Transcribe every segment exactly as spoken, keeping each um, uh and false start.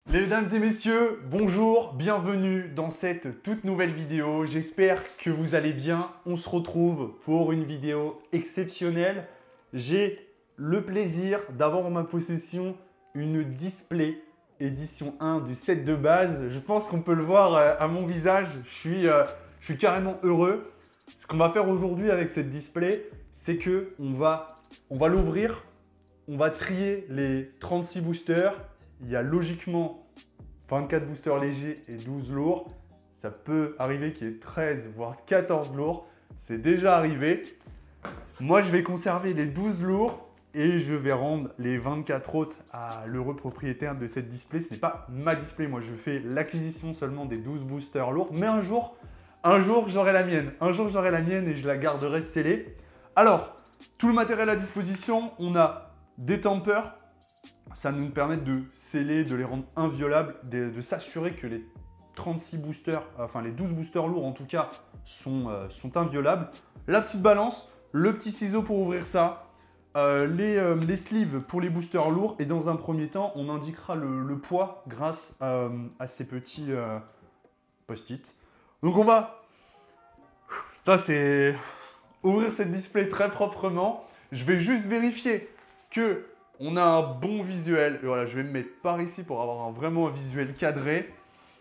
Mesdames et messieurs, bonjour, bienvenue dans cette toute nouvelle vidéo. J'espère que vous allez bien. On se retrouve pour une vidéo exceptionnelle. J'ai le plaisir d'avoir en ma possession une display édition un du set de base. Je pense qu'on peut le voir à mon visage. Je suis, euh, je suis carrément heureux. Ce qu'on va faire aujourd'hui avec cette display, c'est que on va, on va l'ouvrir. On va trier les trente-six boosters. Il y a logiquement vingt-quatre boosters légers et douze lourds. Ça peut arriver qu'il y ait treize voire quatorze lourds. C'est déjà arrivé. Moi, je vais conserver les douze lourds et je vais rendre les vingt-quatre autres à l'heureux propriétaire de cette display. Ce n'est pas ma display. Moi, je fais l'acquisition seulement des douze boosters lourds. Mais un jour, un jour, j'aurai la mienne. Un jour, j'aurai la mienne et je la garderai scellée. Alors, tout le matériel à disposition. On a des tampers, ça nous permet de sceller, de les rendre inviolables, de, de s'assurer que les trente-six boosters, enfin les douze boosters lourds en tout cas, sont, euh, sont inviolables. La petite balance, le petit ciseau pour ouvrir ça, euh, les, euh, les sleeves pour les boosters lourds et dans un premier temps, on indiquera le, le poids grâce euh, à ces petits euh, post-it. Donc on va, ça c'est ouvrir cette display très proprement. Je vais juste vérifier que on a un bon visuel. Et voilà, je vais me mettre par ici pour avoir un, vraiment un visuel cadré.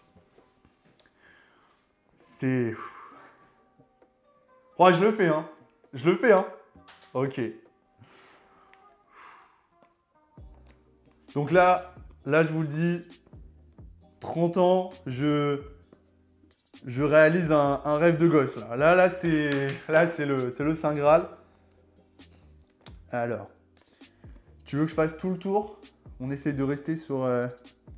C'est... Oh, je le fais, hein. Je le fais, hein. Ok. Donc là, là, je vous le dis, trente ans, je... Je réalise un, un rêve de gosse, là. Là, là, c'est... Là, c'est le, c'est le Saint Graal. Alors... Tu veux que je fasse tout le tour? On essaie de rester sur... Euh...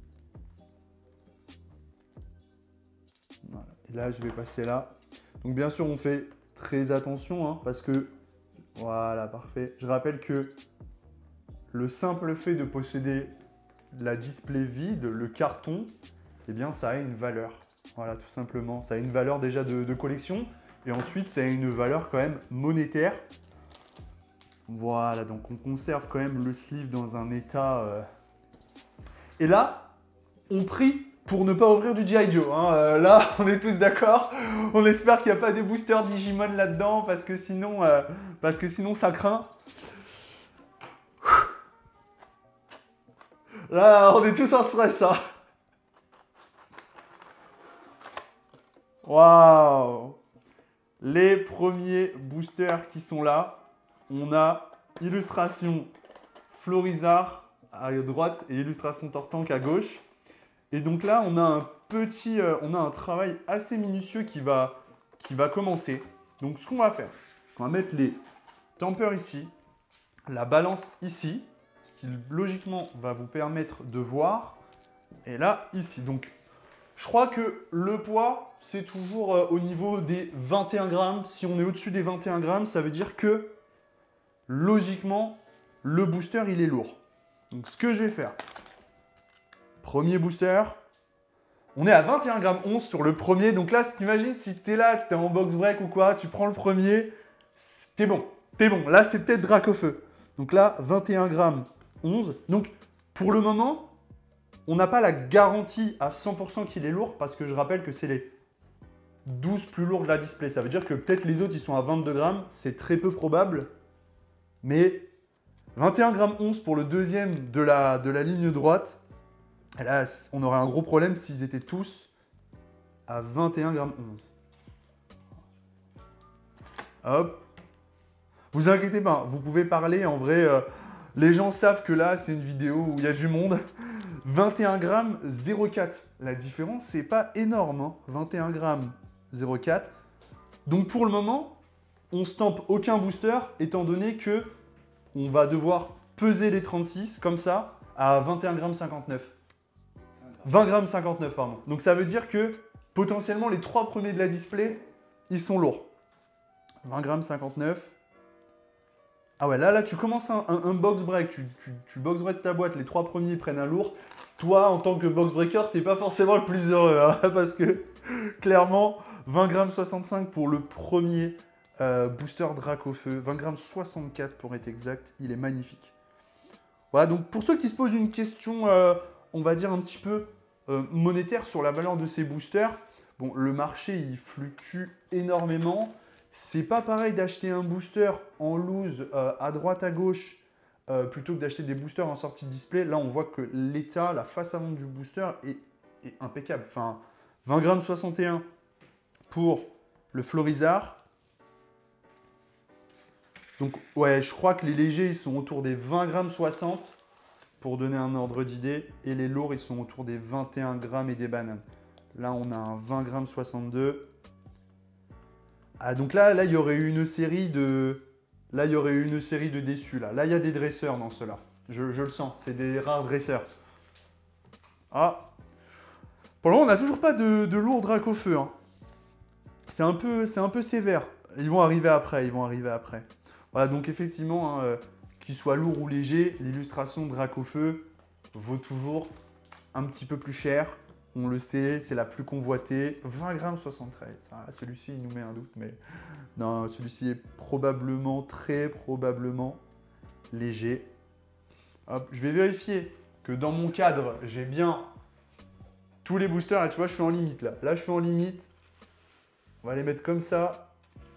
Voilà. Et là, je vais passer là. Donc, bien sûr, on fait très attention, hein, parce que... Voilà, parfait. Je rappelle que le simple fait de posséder la display vide, le carton, eh bien, ça a une valeur. Voilà, tout simplement. Ça a une valeur déjà de, de collection. Et ensuite, ça a une valeur quand même monétaire. Voilà, donc on conserve quand même le sleeve dans un état... Euh... Et là, on prie pour ne pas ouvrir du G I. Joe. Hein. Euh, là, on est tous d'accord. On espère qu'il n'y a pas des boosters Digimon là-dedans, parce que sinon, euh, parce que sinon ça craint. Là, on est tous en stress, hein. Waouh! Les premiers boosters qui sont là. On a illustration Florizard à droite et illustration Tortank à gauche. Et donc là, on a un petit, euh, on a un travail assez minutieux qui va, qui va commencer. Donc ce qu'on va faire, on va mettre les tampers ici, la balance ici, ce qui logiquement va vous permettre de voir. Et là, ici. Donc je crois que le poids, c'est toujours euh, au niveau des vingt et un grammes. Si on est au-dessus des vingt et un grammes, ça veut dire que logiquement, le booster, il est lourd. Donc, ce que je vais faire, premier booster, on est à vingt et un virgule onze grammes sur le premier. Donc là, si t'imagines, si t'es là, t'es en box break ou quoi, tu prends le premier, t'es bon, t'es bon. Là, c'est peut-être Dracofeu. Donc là, vingt et un virgule onze grammes. Donc, pour le moment, on n'a pas la garantie à cent pour cent qu'il est lourd parce que je rappelle que c'est les douze plus lourds de la display. Ça veut dire que peut-être les autres, ils sont à vingt-deux grammes. C'est très peu probable. Mais vingt et un virgule onze grammes pour le deuxième de la, de la ligne droite. Et là, on aurait un gros problème s'ils étaient tous à vingt et un virgule onze grammes. Hop. Vous inquiétez pas, vous pouvez parler. En vrai, euh, les gens savent que là, c'est une vidéo où il y a du monde. vingt et un virgule zéro quatre grammes. La différence, c'est pas énorme. Hein. vingt et un virgule zéro quatre grammes. Donc pour le moment, on stampe aucun booster, étant donné que on va devoir peser les trente-six, comme ça, à vingt et un virgule cinquante-neuf grammes. vingt virgule cinquante-neuf, pardon. Donc ça veut dire que, potentiellement, les trois premiers de la display, ils sont lourds. vingt virgule cinquante-neuf. Ah ouais, là, là, tu commences un, un, un box break, tu, tu, tu box break ta boîte, les trois premiers prennent un lourd. Toi, en tant que box breaker, t'es pas forcément le plus heureux, hein, parce que, clairement, vingt virgule soixante-cinq pour le premier euh, booster Dracofeu, vingt virgule soixante-quatre pour être exact, il est magnifique. Voilà, donc pour ceux qui se posent une question, euh, on va dire un petit peu euh, monétaire sur la valeur de ces boosters. Bon, le marché, il fluctue énormément. C'est pas pareil d'acheter un booster en loose euh, à droite, à gauche, euh, plutôt que d'acheter des boosters en sortie de display. Là, on voit que l'état, la face avant du booster est, est impeccable. Enfin, vingt grammes soixante et un pour le Florizard. Donc, ouais, je crois que les légers, ils sont autour des vingt grammes soixante pour donner un ordre d'idée. Et les lourds, ils sont autour des vingt et un grammes et des bananes. Là, on a un vingt grammes soixante-deux. Ah, donc là, là, il y aurait eu une série de... Là, il y aurait eu une série de déçus. Là, là il y a des dresseurs dans ceux-là. Je, je le sens. C'est des rares dresseurs. Ah. Pour le moment, on n'a toujours pas de, de lourd Dracofeu. Hein. C'est un peu, c'est un peu sévère. Ils vont arriver après. Ils vont arriver après. Voilà, donc effectivement, hein, euh, qu'il soit lourd ou léger, l'illustration Dracofeu vaut toujours un petit peu plus cher. On le sait, c'est la plus convoitée. vingt grammes soixante-treize. Ah, celui-ci, il nous met un doute, mais non, celui-ci est probablement, très probablement léger. Hop, je vais vérifier que dans mon cadre, j'ai bien tous les boosters. Là, tu vois, je suis en limite là. Là, je suis en limite. On va les mettre comme ça.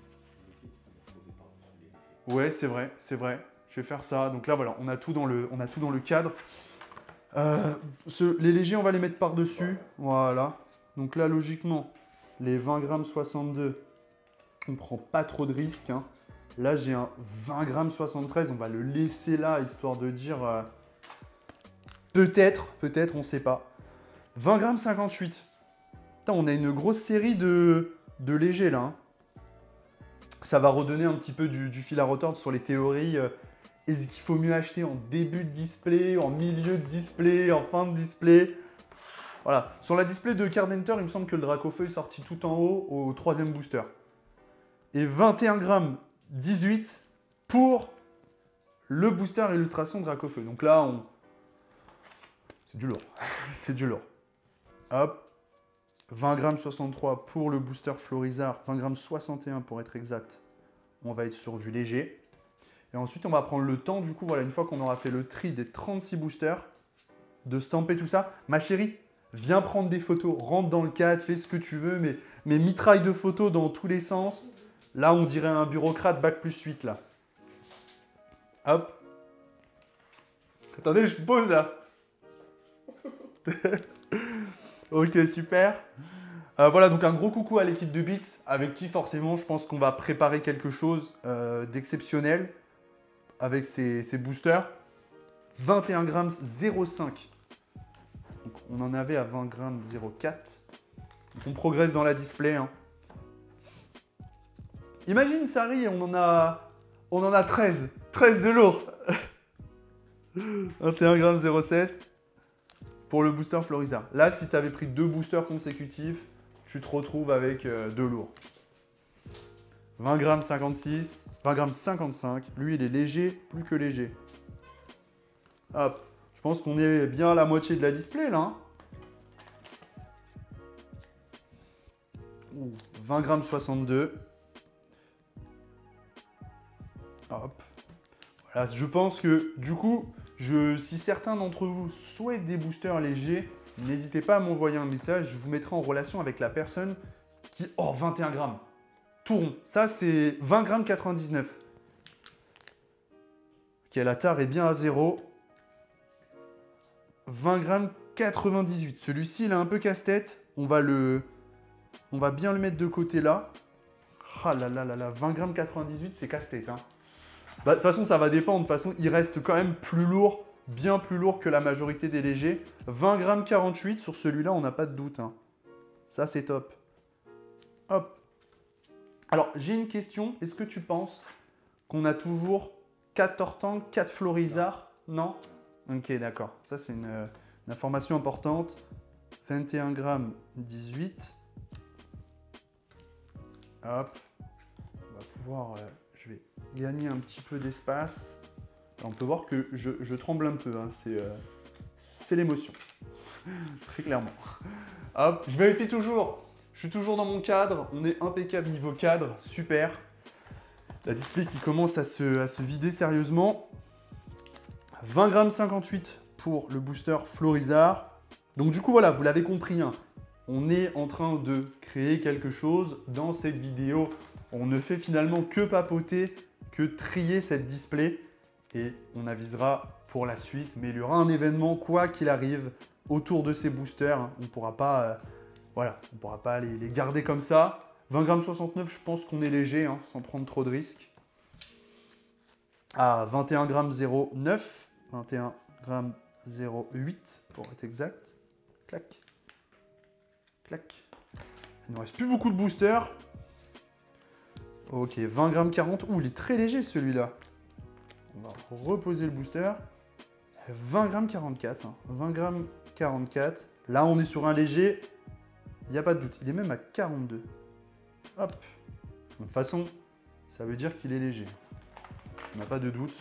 Ouais, c'est vrai, c'est vrai. Je vais faire ça. Donc là, voilà, on a tout dans le, on a tout dans le cadre. Euh, ce, les légers, on va les mettre par-dessus. Voilà. Donc là, logiquement, les vingt grammes soixante-deux, on ne prend pas trop de risques. Hein. Là, j'ai un vingt grammes soixante-treize. On va le laisser là, histoire de dire... Euh, peut-être, peut-être, on ne sait pas. vingt grammes cinquante-huit. Putain, on a une grosse série de, de légers, là. Hein. Ça va redonner un petit peu du, du fil à retordre sur les théories... Euh, Est-ce qu'il faut mieux acheter en début de display, en milieu de display, en fin de display? Voilà. Sur la display de Cardenter, il me semble que le Dracofeu est sorti tout en haut au troisième booster. Et vingt et un grammes dix-huit pour le booster illustration Dracofeu. Donc là, on... c'est du lourd. C'est du lourd. Hop. vingt grammes soixante-trois pour le booster Florizard. vingt grammes soixante et un pour être exact. On va être sur du léger. Et ensuite, on va prendre le temps, du coup, voilà, une fois qu'on aura fait le tri des trente-six boosters, de stamper tout ça. Ma chérie, viens prendre des photos, rentre dans le cadre, fais ce que tu veux, mais, mais mitraille de photos dans tous les sens. Là, on dirait un bureaucrate bac plus huit, là. Hop. Attendez, je pose, là. Ok, super. Euh, voilà, donc un gros coucou à l'équipe de Beats, avec qui, forcément, je pense qu'on va préparer quelque chose euh, d'exceptionnel. Avec ces, ces boosters, vingt et un grammes zéro virgule cinq. Donc on en avait à vingt grammes zéro virgule quatre. Donc on progresse dans la display. Hein. Imagine, Sari, on en a, on en a treize. treize de lourd. vingt et un grammes zéro virgule sept pour le booster Florizard. Là, si tu avais pris deux boosters consécutifs, tu te retrouves avec euh, deux lourds. vingt grammes cinquante-six. vingt grammes cinquante-cinq. Lui, il est léger, plus que léger. Hop. Je pense qu'on est bien à la moitié de la display, là. Hein. Ouh, vingt grammes soixante-deux. Hop. Voilà, je pense que, du coup, je, si certains d'entre vous souhaitent des boosters légers, n'hésitez pas à m'envoyer un message. Je vous mettrai en relation avec la personne qui... Oh, vingt et un grammes. Tout rond. Ça, c'est vingt grammes quatre-vingt-dix-neuf. Ok, la tare est bien à zéro. vingt grammes quatre-vingt-dix-huit. Celui-ci, il est un peu casse-tête. On va le... On va bien le mettre de côté là. Ah là là là là. vingt grammes quatre-vingt-dix-huit, c'est casse-tête. Hein. Bah, de toute façon, ça va dépendre. De toute façon, il reste quand même plus lourd. Bien plus lourd que la majorité des légers. vingt grammes quarante-huit. Sur celui-là, on n'a pas de doute. Hein. Ça, c'est top. Hop. Alors, j'ai une question. Est-ce que tu penses qu'on a toujours quatre Tortank, quatre Florizard? Non? Ok, d'accord. Ça, c'est une, une information importante. vingt et un grammes dix-huit. Hop. On va pouvoir... Euh, je vais gagner un petit peu d'espace. On peut voir que je, je tremble un peu. Hein. C'est euh, l'émotion. Très clairement. Hop. Je vérifie toujours. Je suis toujours dans mon cadre, on est impeccable niveau cadre, super. La display qui commence à se, à se vider sérieusement. vingt grammes cinquante-huit pour le booster Florizard. Donc du coup, voilà, vous l'avez compris, hein, on est en train de créer quelque chose dans cette vidéo. On ne fait finalement que papoter, que trier cette display et on avisera pour la suite. Mais il y aura un événement, quoi qu'il arrive, autour de ces boosters. On ne pourra pas, euh, voilà, on pourra pas les, les garder comme ça. vingt grammes soixante-neuf, je pense qu'on est léger, hein, sans prendre trop de risques. À vingt et un grammes zéro neuf, vingt et un grammes zéro huit pour être exact. Clac. Clac. Il ne reste plus beaucoup de boosters. Ok, vingt grammes quarante. Ouh, il est très léger celui-là. On va reposer le booster. vingt grammes quarante-quatre. Hein. vingt grammes quarante-quatre. Là, on est sur un léger. Il n'y a pas de doute. Il est même à quarante-deux. Hop. De toute façon, ça veut dire qu'il est léger. On n'a pas de doute.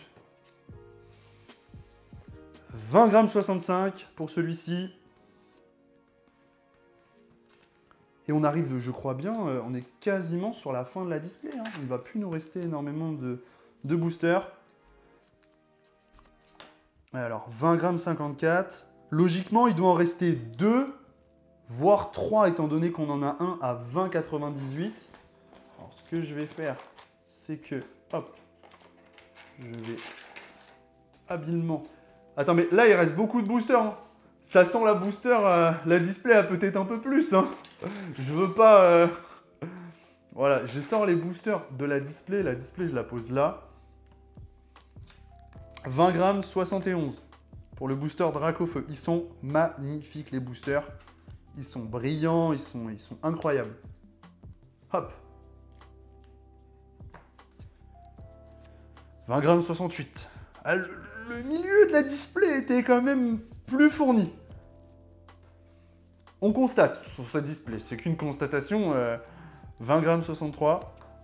vingt grammes soixante-cinq pour celui-ci. Et on arrive, je crois bien, euh, on est quasiment sur la fin de la display. Hein. Il ne va plus nous rester énormément de, de boosters. Alors, vingt grammes cinquante-quatre. Logiquement, il doit en rester deux, voire trois, étant donné qu'on en a un à vingt quatre-vingt-dix-huit. Alors, ce que je vais faire, c'est que, hop, je vais habilement... Attends, mais là, il reste beaucoup de boosters. Hein. Ça sent la booster, euh, la display a peut-être un peu plus. Hein. Je veux pas... Euh... Voilà, je sors les boosters de la display. La display, je la pose là. vingt grammes soixante et onze pour le booster Dracofeu. Ils sont magnifiques, les boosters. Ils sont brillants, ils sont, ils sont incroyables. Hop. vingt grammes soixante-huit. Ah, le, le milieu de la display était quand même plus fourni. On constate sur cette display, c'est qu'une constatation, euh, vingt grammes soixante-trois.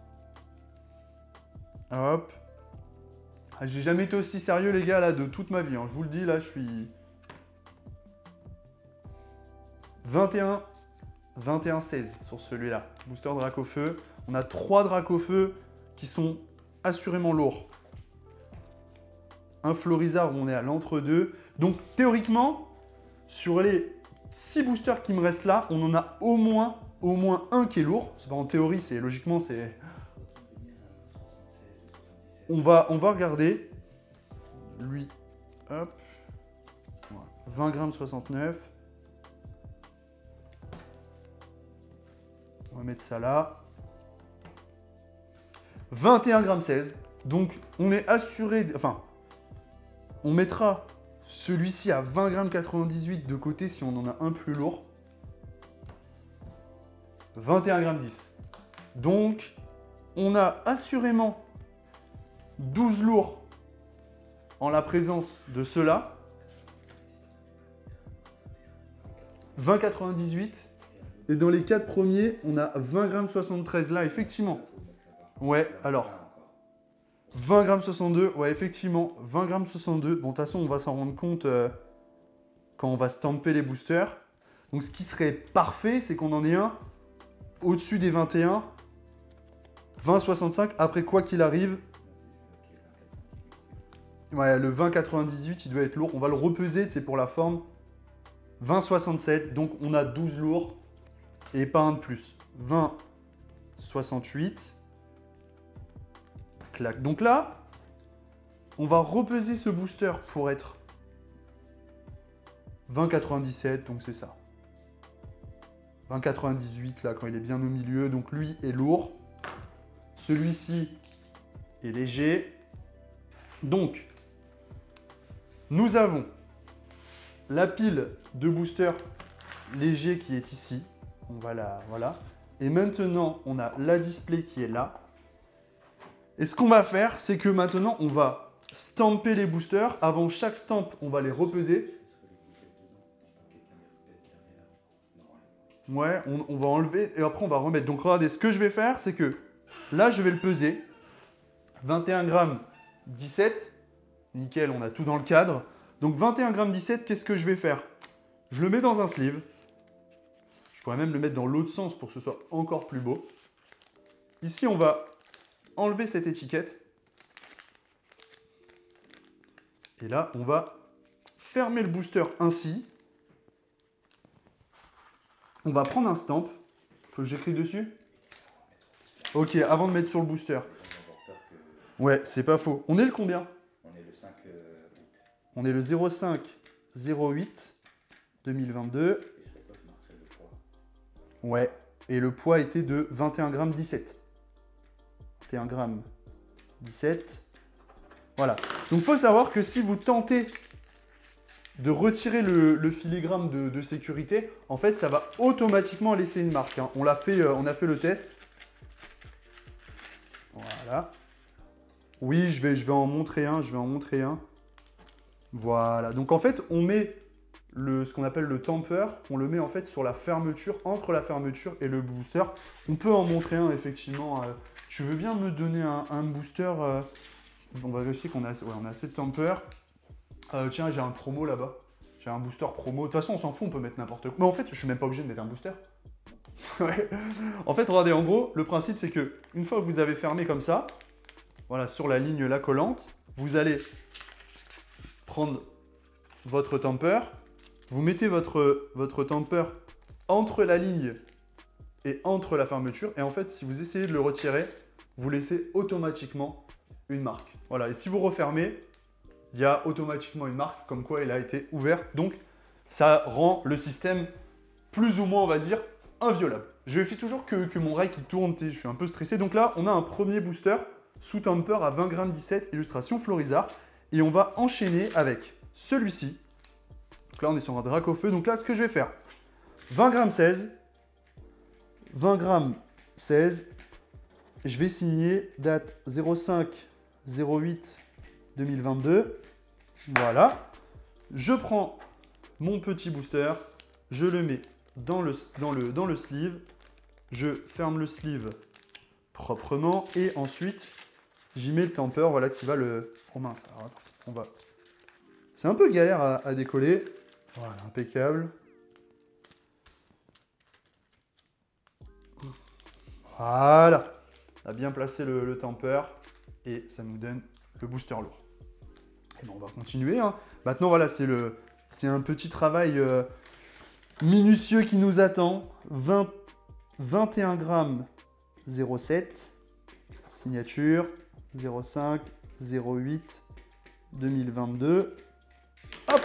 Hop. Ah, j'ai jamais été aussi sérieux, les gars, là, de toute ma vie. Hein. Je vous le dis, là, je suis... vingt et un, vingt et un seize sur celui-là. Booster Dracofeu. On a trois Dracofeu qui sont assurément lourds. Un Florizard où on est à l'entre-deux. Donc, théoriquement, sur les six boosters qui me restent là, on en a au moins, au moins un qui est lourd. C'est pas en théorie, c'est logiquement, c'est... On va, on va regarder. Lui, hop. Voilà. vingt grammes soixante-neuf. On va mettre ça là. vingt et un grammes seize. Donc, on est assuré... Enfin, on mettra celui-ci à vingt grammes quatre-vingt-dix-huit de côté si on en a un plus lourd. vingt et un grammes dix. Donc, on a assurément douze lourds en la présence de ceux-là. vingt quatre-vingt-dix-huit. Et dans les quatre premiers, on a vingt grammes soixante-treize là, effectivement. Ouais, alors... vingt grammes soixante-deux, ouais, effectivement, vingt grammes soixante-deux. Bon, de toute façon, on va s'en rendre compte euh, quand on va stamper les boosters. Donc, ce qui serait parfait, c'est qu'on en ait un au-dessus des vingt et un, vingt soixante-cinq. Après, quoi qu'il arrive, ouais, le vingt quatre-vingt-dix-huit, il doit être lourd. On va le repeser, c'est pour la forme. vingt soixante-sept, donc on a douze lourds et pas un de plus. vingt soixante-huit. Clac. Donc là, on va repeser ce booster pour être vingt quatre-vingt-dix-sept, donc c'est ça. vingt quatre-vingt-dix-huit, là, quand il est bien au milieu, donc lui est lourd. Celui-ci est léger. Donc, nous avons la pile de boosters léger qui est ici. On va la... Voilà. Et maintenant, on a la display qui est là. Et ce qu'on va faire, c'est que maintenant, on va stamper les boosters. Avant chaque stamp, on va les repeser. Ouais, on, on va enlever et après, on va remettre. Donc, regardez, ce que je vais faire, c'est que là, je vais le peser. vingt et un grammes dix-sept. Nickel, on a tout dans le cadre. Donc, vingt et un grammes dix-sept, qu'est-ce que je vais faire? Je le mets dans un sleeve. Je pourrais même le mettre dans l'autre sens pour que ce soit encore plus beau. Ici, on va enlever cette étiquette. Et là, on va fermer le booster ainsi. On va prendre un stamp. Faut que j'écrive dessus. Ok, avant de mettre sur le booster. Ouais, c'est pas faux. On est le combien? On est le cinq août. On est le zéro cinq zéro huit deux mille vingt-deux. Et sur quoi je marquerai le poids? Ouais, et le poids était de vingt et un virgule dix-sept grammes. vingt et un virgule dix-sept grammes. Voilà. Donc, il faut savoir que si vous tentez de retirer le, le filigrane de, de sécurité, en fait, ça va automatiquement laisser une marque. Hein. On l'a fait, euh, on a fait le test. Voilà. Oui, je vais, je vais en montrer un. Je vais en montrer un. Voilà. Donc, en fait, on met le, ce qu'on appelle le tamper. On le met en fait sur la fermeture, entre la fermeture et le booster. On peut en montrer un, effectivement. Euh, tu veux bien me donner un, un booster euh, on va vérifier qu'on a, ouais, on a assez de tamper. Euh, tiens, j'ai un promo là-bas. J'ai un booster promo. De toute façon, on s'en fout, on peut mettre n'importe quoi. Mais en fait, je suis même pas obligé de mettre un booster. Ouais. En fait, regardez, en gros, le principe, c'est que une fois que vous avez fermé comme ça, voilà, sur la ligne là collante, vous allez prendre votre tamper. Vous mettez votre, votre tamper entre la ligne et entre la fermeture. Et en fait, si vous essayez de le retirer, vous laissez automatiquement une marque. Voilà, et si vous refermez, il y a automatiquement une marque comme quoi il a été ouvert. Donc, ça rend le système plus ou moins, on va dire, inviolable. Je vérifie toujours que, que mon rail qui tourne, je suis un peu stressé. Donc là, on a un premier booster sous tamper à vingt virgule dix-sept grammes, illustration Florizard. Et on va enchaîner avec celui-ci. Donc là, on est sur un Dracofeu. Donc là, ce que je vais faire, vingt virgule seize grammes, vingt virgule seize. Je vais signer date zéro cinq zéro huit deux mille vingt-deux. Voilà. Je prends mon petit booster, je le mets dans le, dans le, dans le sleeve. Je ferme le sleeve proprement et ensuite, j'y mets le tamper, voilà, qui va le... Oh mince, alors, on va... C'est un peu galère à, à décoller. Voilà, impeccable. Voilà. On a bien placé le, le tamper et ça nous donne le booster lourd. Et bon, on va continuer. Hein. Maintenant, voilà, c'est le, c'est un petit travail euh, minutieux qui nous attend. vingt, vingt et un virgule zéro sept grammes. Signature zéro cinq zéro huit deux mille vingt-deux. Hop.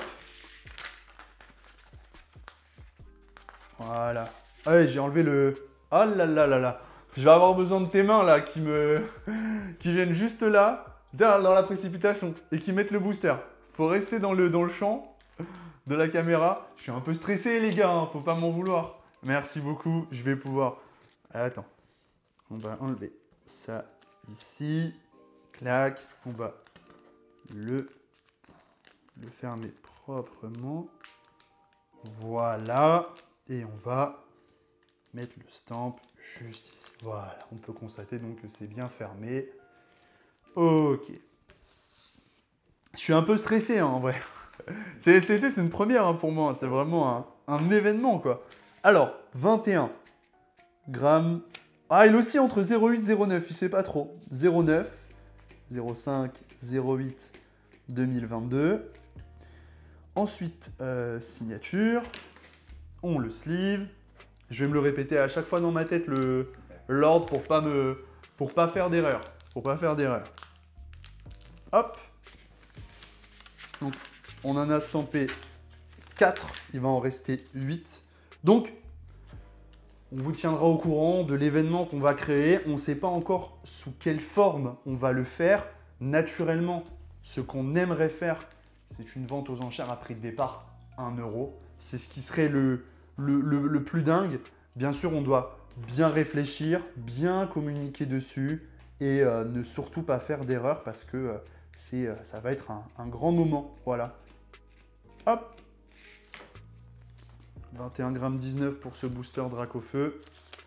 Voilà. Allez, j'ai enlevé le... Oh là là là là. Je vais avoir besoin de tes mains là qui me... qui viennent juste là, dans la précipitation, et qui mettent le booster. Faut rester dans le, dans le champ de la caméra. Je suis un peu stressé les gars, hein, faut pas m'en vouloir. Merci beaucoup, je vais pouvoir... Attends, on va enlever ça ici. Clac, on va le, le fermer proprement. Voilà, et on va mettre le stamp juste ici. Voilà, on peut constater donc que c'est bien fermé. Ok. Je suis un peu stressé hein, en vrai. Cet été, c'est une première hein, pour moi. C'est vraiment un, un événement quoi. Alors, vingt et un grammes. Ah, il aussi entre zéro huit et zéro neuf, il sait pas trop. zéro neuf, zéro cinq, zéro huit deux mille vingt-deux. Ensuite, euh, signature. On le sleeve. Je vais me le répéter à chaque fois dans ma tête le l'ordre pour pas me pour pas faire d'erreur. Pour pas faire d'erreur. Hop. Donc, on en a stampé quatre. Il va en rester huit. Donc, on vous tiendra au courant de l'événement qu'on va créer. On ne sait pas encore sous quelle forme on va le faire. Naturellement, ce qu'on aimerait faire, c'est une vente aux enchères à prix de départ, un euro. C'est ce qui serait le, le, le, le plus dingue. Bien sûr, on doit bien réfléchir, bien communiquer dessus et euh, ne surtout pas faire d'erreur parce que euh, c'est, euh, ça va être un, un grand moment. Voilà. Hop. vingt et un virgule dix-neuf grammes pour ce booster Dracofeu.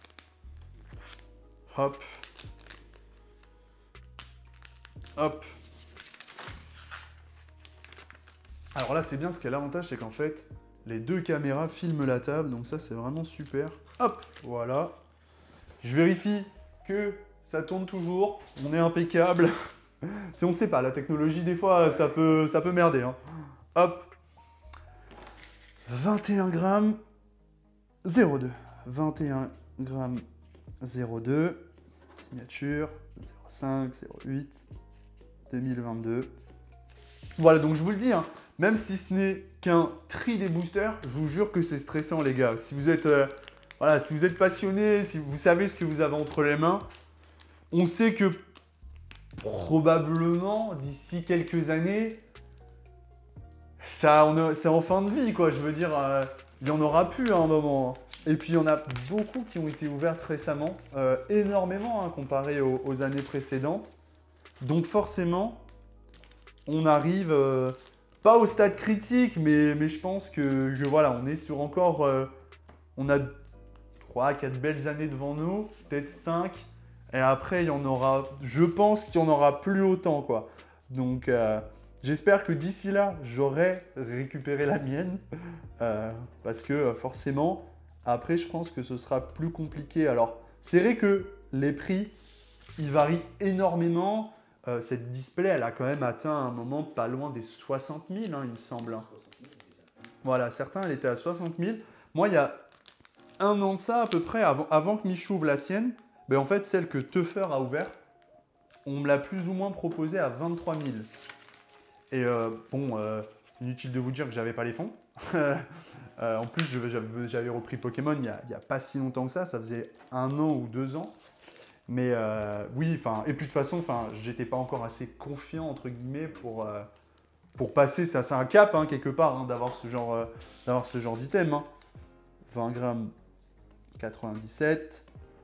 Hop. Hop. Alors là, c'est bien, ce qui a l'avantage, c'est qu'en fait, les deux caméras filment la table, donc ça, c'est vraiment super. Hop, voilà. Je vérifie que ça tourne toujours, on est impeccable. Tu sais, on sait pas, la technologie, des fois, ça peut, ça peut merder. Hein. Hop. vingt et un grammes. zéro deux. vingt et un grammes zéro deux. Signature zéro cinq, zéro huit, deux mille vingt-deux. Voilà, donc je vous le dis, hein, même si ce n'est qu'un tri des boosters, je vous jure que c'est stressant, les gars. Si vous êtes, euh, voilà, si vous êtes passionné, si vous savez ce que vous avez entre les mains, on sait que probablement, d'ici quelques années, ça, on a, c'est en fin de vie, quoi. Je veux dire, euh, il y en aura plus à un moment. Et puis, il y en a beaucoup qui ont été ouvertes récemment, euh, énormément, hein, comparé aux, aux années précédentes. Donc, forcément, on arrive, euh, pas au stade critique, mais, mais je pense que, que voilà, on est sur encore, euh, on a trois, quatre belles années devant nous, peut-être cinq. Et après, il y en aura, je pense qu'il n'y en aura plus autant, quoi. Donc, euh, j'espère que d'ici là, j'aurai récupéré la mienne. Euh, parce que euh, forcément, après, je pense que ce sera plus compliqué. Alors, c'est vrai que les prix, ils varient énormément. Euh, cette display, elle a quand même atteint un moment pas loin des soixante mille, hein, il me semble. Voilà, certains, elle était à soixante mille. Moi, il y a un an de ça, à peu près, avant, avant que Michou ouvre la sienne, ben, en fait, celle que Teuffer a ouverte, on me l'a plus ou moins proposée à vingt-trois mille. Et euh, bon, euh, inutile de vous dire que j'avais pas les fonds. euh, en plus, j'avais repris Pokémon il n'y a, a pas si longtemps que ça, ça faisait un an ou deux ans. Mais euh, oui, enfin, et puis de toute façon, enfin, j'étais pas encore assez confiant, entre guillemets, pour, euh, pour passer, ça c'est un cap, hein, quelque part, hein, d'avoir ce genre, euh, d'avoir ce genre d'item. Hein. vingt grammes quatre-vingt-dix-sept.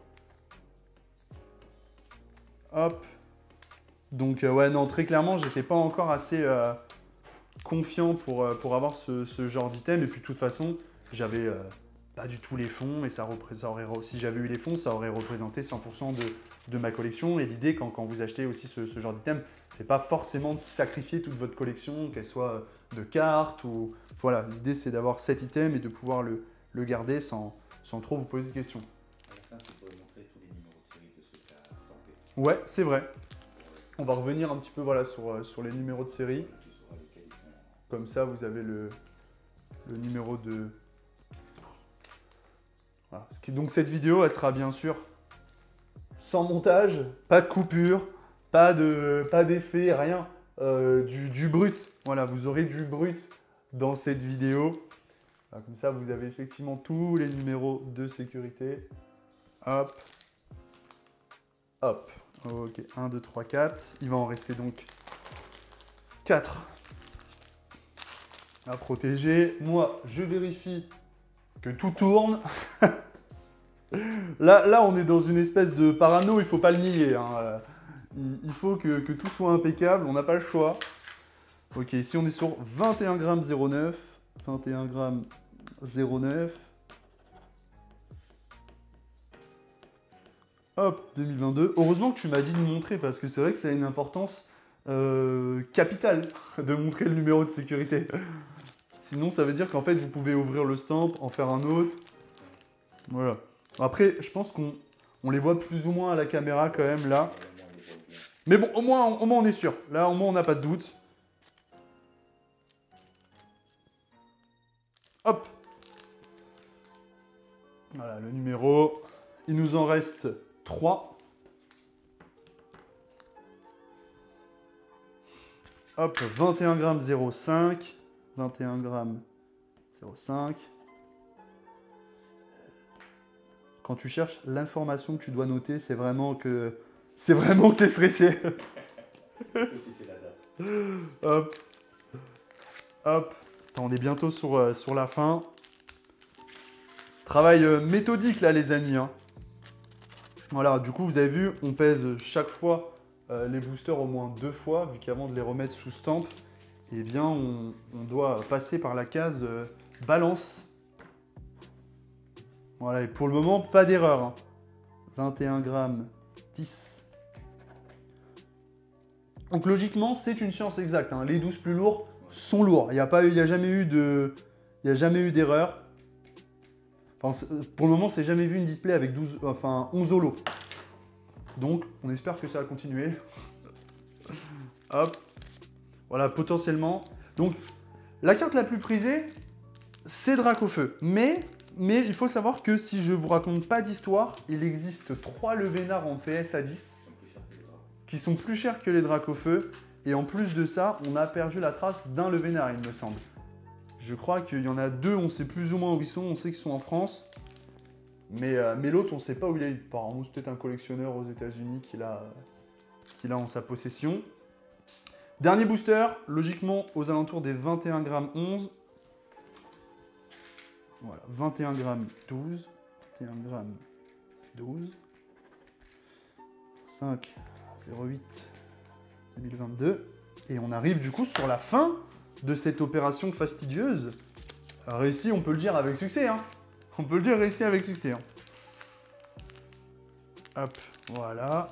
Hop. Donc, euh, ouais, non, très clairement, j'étais pas encore assez euh, confiant pour, euh, pour avoir ce, ce genre d'item. Et puis, de toute façon, j'avais euh, pas du tout les fonds. Et ça, ça aurait, si j'avais eu les fonds, ça aurait représenté cent pour cent de, de ma collection. Et l'idée, quand, quand vous achetez aussi ce, ce genre d'item, c'est pas forcément de sacrifier toute votre collection, qu'elle soit de cartes ou... Voilà, l'idée, c'est d'avoir cet item et de pouvoir le, le garder sans, sans trop vous poser de questions. Ouais, c'est vrai. On va revenir un petit peu voilà, sur, sur les numéros de série. Comme ça, vous avez le, le numéro de... Voilà. Donc cette vidéo, elle sera bien sûr sans montage, pas de coupure, pas de, pas d'effet, rien. Euh, du, du brut. Voilà, vous aurez du brut dans cette vidéo. Voilà, comme ça, vous avez effectivement tous les numéros de sécurité. Hop. Hop. Ok, un, deux, trois, quatre. Il va en rester donc quatre à protéger. Moi, je vérifie que tout tourne. là, là, on est dans une espèce de parano, il ne faut pas le nier. Hein. Il faut que, que tout soit impeccable, on n'a pas le choix. Ok, ici on est sur vingt et un grammes zéro neuf. vingt et un grammes zéro neuf. Hop, deux mille vingt-deux. Heureusement que tu m'as dit de montrer parce que c'est vrai que ça a une importance euh, capitale de montrer le numéro de sécurité. Sinon, ça veut dire qu'en fait, vous pouvez ouvrir le stamp, en faire un autre. Voilà. Après, je pense qu'on on les voit plus ou moins à la caméra quand même là. Mais bon, au moins, au moins on est sûr. Là, au moins, on n'a pas de doute. Hop. Voilà, le numéro. Il nous en reste trois. Hop, vingt et un grammes zéro cinq. vingt et un grammes zéro cinq. Quand tu cherches l'information que tu dois noter, c'est vraiment que c'est vraiment que t'es stressé. Hop. Hop. Attends, on est bientôt sur, euh, sur la fin. Travail euh, méthodique là les amis. Hein. Voilà, du coup vous avez vu, on pèse chaque fois euh, les boosters au moins deux fois, vu qu'avant de les remettre sous stamp, eh bien on, on doit passer par la case euh, balance. Voilà, et pour le moment, pas d'erreur. Hein. vingt et un grammes dix. Donc logiquement, c'est une science exacte. Hein. Les douze plus lourds sont lourds. Il n'y a, pas eu, il y a jamais eu de, il y a jamais eu d'erreur. Enfin, pour le moment, c'est jamais vu une display avec douze, enfin, onze holos. Donc, on espère que ça va continuer. Hop. Voilà, potentiellement. Donc, la carte la plus prisée, c'est Dracofeu. Mais Mais il faut savoir que si je vous raconte pas d'histoire, il existe trois Levénard en P S A dix qui sont plus chers que les Dracofeu. Et en plus de ça, on a perdu la trace d'un Levénard, il me semble. Je crois qu'il y en a deux, on sait plus ou moins où ils sont, on sait qu'ils sont en France. Mais, euh, mais l'autre, on ne sait pas où il est. Apparemment, c'est peut-être un collectionneur aux États-Unis qui l'a qui l'a en sa possession. Dernier booster, logiquement aux alentours des vingt et un grammes onze. Voilà, vingt et un grammes douze. vingt et un grammes douze. cinq zéro huit deux mille vingt-deux. Et on arrive du coup sur la fin de cette opération fastidieuse. Réussi, on peut le dire avec succès. Hein. On peut le dire réussi avec succès. Hein. Hop, voilà.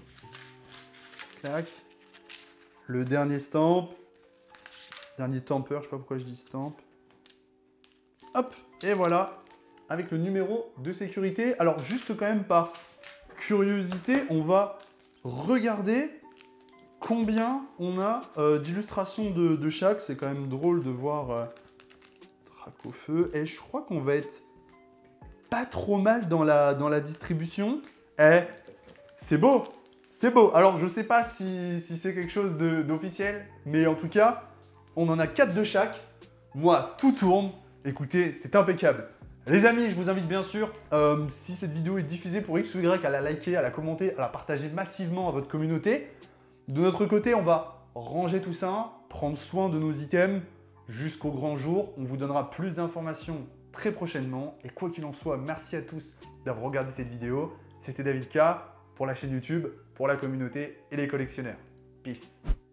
Clac. Le dernier stamp. Dernier tamper, je sais pas pourquoi je dis stamp. Hop, et voilà. Avec le numéro de sécurité. Alors, juste quand même par curiosité, on va regarder combien on a euh, d'illustrations de, de chaque. C'est quand même drôle de voir euh, Dracofeu. Et je crois qu'on va être pas trop mal dans la, dans la distribution. Eh, c'est beau, c'est beau. Alors, je sais pas si, si c'est quelque chose d'officiel, mais en tout cas, on en a quatre de chaque. Moi, tout tourne. Écoutez, c'est impeccable. Les amis, je vous invite bien sûr, euh, si cette vidéo est diffusée pour X ou Y, à la liker, à la commenter, à la partager massivement à votre communauté. De notre côté, on va ranger tout ça, prendre soin de nos items jusqu'au grand jour. On vous donnera plus d'informations très prochainement. Et quoi qu'il en soit, merci à tous d'avoir regardé cette vidéo. C'était David K pour la chaîne YouTube, pour la communauté et les collectionneurs. Peace.